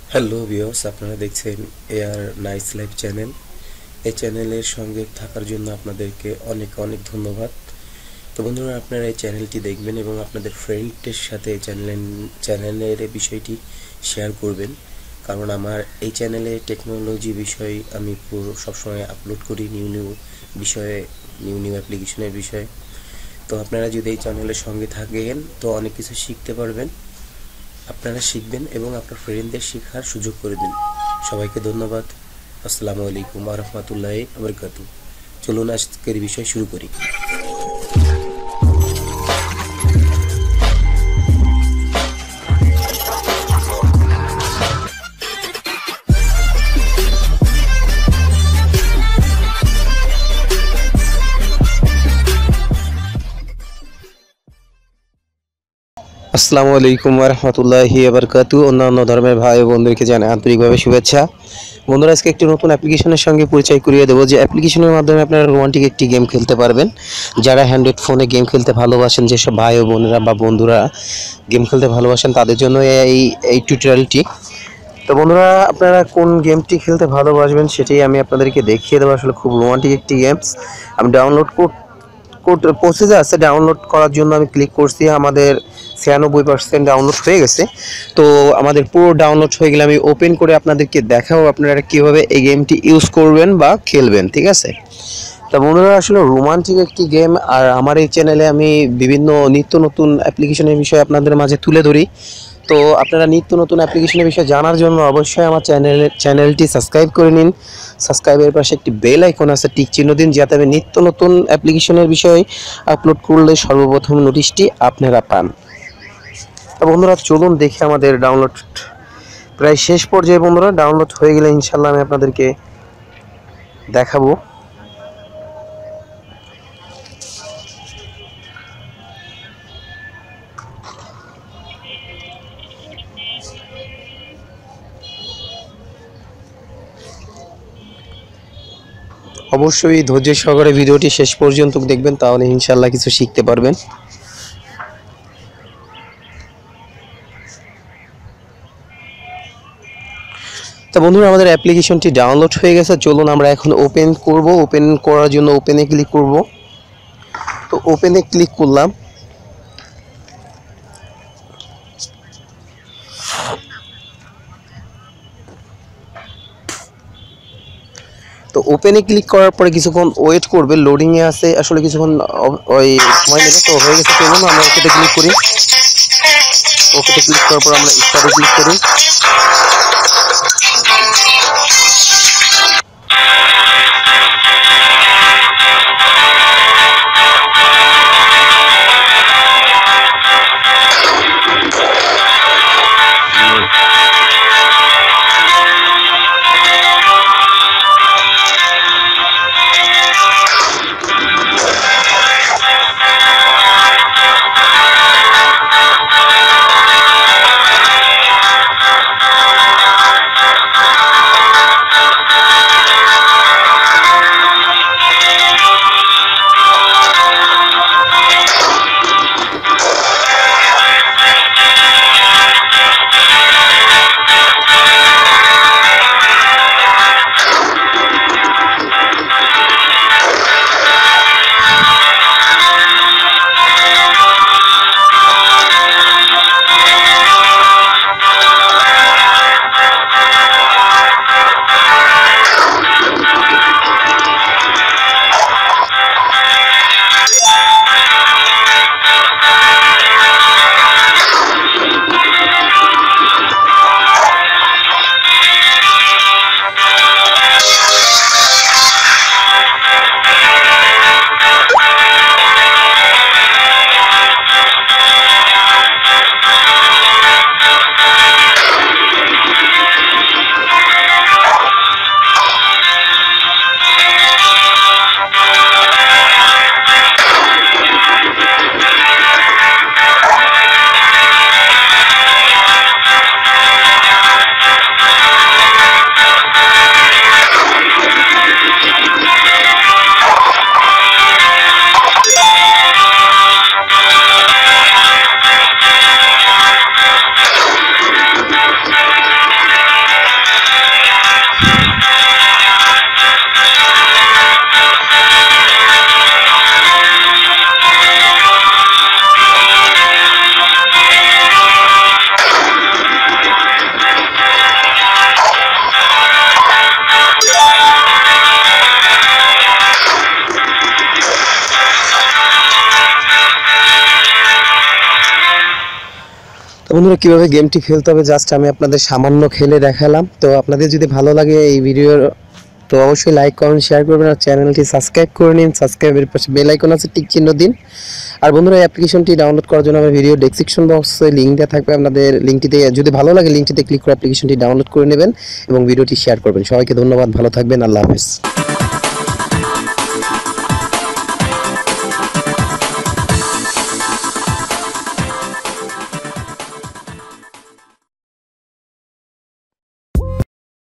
Hello viewers, আপনারা দেখছেন AR nice life channel. এই চ্যানেলের সঙ্গে থাকার জন্য আপনাদেরকে অনেক অনেক ধন্যবাদ। তো বন্ধুরা, আপনারা এই চ্যানেলটি দেখবেন এবং আপনাদের ফ্রেন্ডদের সাথে চ্যানেলের বিষয়টি শেয়ার করবেন, কারণ আমার এই চ্যানেলে টেকনোলজি বিষয় আমি পুরো সবসময় আপলোড করি, নিউ নিউ বিষয়ে, নিউ নিউ অ্যাপ্লিকেশনের বিষয়ে। তো আপনারা যদি এই চ্যানেলের সঙ্গে থাকেন তো অনেক কিছু শিখতে পারবেন, আপনারা শিখবেন এবং আপনার ফ্রেন্ডদের শেখার সুযোগ করে দিন। সবাইকে ধন্যবাদ। আসসালামু আলাইকুম ওয়া রাহমাতুল্লাহি ওয়া বারাকাতুহু। চলুন আজকের বিষয় শুরু করি। আসসালামু আলাইকুম ওয়া রাহমাতুল্লাহি ওয়া বারাকাতুহু। অন্যান্য ধর্মের ভাই ও বন্ধুদেরকে জানাই আন্তরিকভাবে শুভেচ্ছা। বন্ধুরা, আজকে একটি নতুন অ্যাপ্লিকেশনের সঙ্গে পরিচয় করিয়ে দেবো, যে অ্যাপ্লিকেশনের মাধ্যমে আপনারা রোমান্টিক একটি গেম খেলতে পারবেন। যারা অ্যান্ড্রয়েড ফোনে গেম খেলতে ভালোবাসেন, যেসব ভাই ও বোনেরা বা বন্ধুরা গেম খেলতে ভালোবাসেন, তাদের জন্য এই টিউটোরিয়ালটি। তো বন্ধুরা, আপনারা কোন গেমটি খেলতে ভালোবাসবেন সেটাই আমি আপনাদেরকে দেখিয়ে দেবো। আসলে খুব রোমান্টিক একটি গেমস। আমি ডাউনলোড প্রসেসে আছে, ডাউনলোড করার জন্য আমি ক্লিক করছি। আমাদের 96% ডাউনলোড হয়ে গেছে। তো আমাদের পুরো ডাউনলোড হয়ে গেলে আমি ওপেন করে আপনাদেরকে দেখাবো আপনারা কীভাবে এই গেমটি ইউজ করবেন বা খেলবেন, ঠিক আছে? তা বন্ধুরা, আসলে রোমান্টিক একটি গেম, আর আমার এই চ্যানেলে আমি বিভিন্ন নিত্য নতুন অ্যাপ্লিকেশনের বিষয়ে আপনাদের মাঝে তুলে ধরি। তো আপনারা নিত্য নতুন অ্যাপ্লিকেশনের বিষয়ে জানার জন্য অবশ্যই আমার চ্যানেলটি সাবস্ক্রাইব করে নিন। সাবস্ক্রাইবের পাশে একটি বেল আইকন আছে, টিক চিহ্ন দিন, যাতে আমি নিত্য নতুন অ্যাপ্লিকেশনের বিষয়ে আপলোড করলে সর্বপ্রথম নোটিশটি আপনারা পান। তো বন্ধুরা, চলুন দেখি আমাদের ডাউনলোড প্রায় শেষ পর্যায়ে। বন্ধুরা, ডাউনলোড হয়ে গেলে ইনশাল্লাহ আমি আপনাদেরকে দেখাবো। অবশ্যই ধৈর্য সহকারে ভিডিওটি শেষ পর্যন্ত দেখবেন, তাহলে ইনশাল্লাহ কিছু শিখতে পারবেন। তো বন্ধুরা, আমাদের অ্যাপ্লিকেশনটি ডাউনলোড হয়ে গেছে। চলুন আমরা এখন ওপেন করব। ওপেন করার জন্য ওপেনে ক্লিক করব। তো ওপেনে ক্লিক করলাম। তো ওপেনে ক্লিক করার পরে কিছুক্ষণ ওয়েট করবে, লোডিংয়ে আছে, আসলে কিছুক্ষণ ওই সময় নেবে। তো হয়ে গেছে, চলুন আমরা ওকেতে ক্লিক করি। ওকেতে ক্লিক করার পর আমরা স্টার্টে ক্লিক করি। বন্ধুরা কিভাবে গেমটি খেলতে হবে জাস্ট আমি আপনাদের সামান্য খেলে দেখালাম। তো আপনাদের যদি ভালো লাগে এই ভিডিওর তো অবশ্যই লাইক কমেন্ট শেয়ার করবেন আর চ্যানেলটি সাবস্ক্রাইব করে নিন। সাবস্ক্রাইবের পাশে বেল আইকন আছে, টিক চিহ্ন দিন। আর বন্ধুরা এই অ্যাপ্লিকেশনটি ডাউনলোড করার জন্য আমার ভিডিও ডেসক্রিপশন বক্সে লিঙ্ক দেওয়া থাকবে, আপনাদের লিঙ্কটিতে যদি ভালো লাগে লিঙ্কটিতে ক্লিক করে অ্যাপ্লিকেশনটি ডাউনলোড করে নেবেন এবং ভিডিওটি শেয়ার করবেন। সবাইকে ধন্যবাদ, ভালো থাকবেন, আল্লাহ হাফেজ।